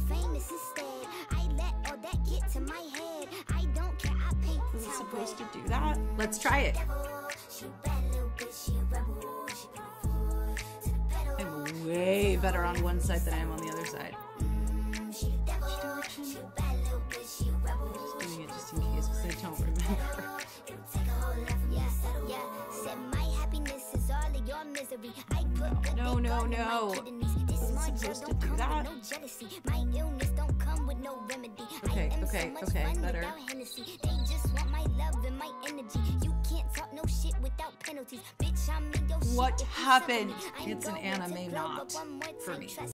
famous instead. I let all that get to my head. I don't care, I paint the Is it town supposed to red. do that? Let's try it. She a bad little bitch, she a rebel. She put her foot to the pedal. I'm way better on one side than I am on the other side. She the devil. She a bad little bitch, she a rebel. Just doing it just in case because I don't remember. It'll take a whole lot for me to settle. Yeah, said my happiness is all of your misery. I put good No, dick no, all in no. my kidneys. This Is it smart supposed gel to don't do come that? with no jealousy. My illness don't come with no remedy. Okay, I am okay, so much okay, fun better. without Hennessy. They just want my love and my energy. You can't talk no shit without penalties. Bitch, I'm in your shit What if you happened? suffer me. I'm It's an going to anime blow up not one more for time, me. trust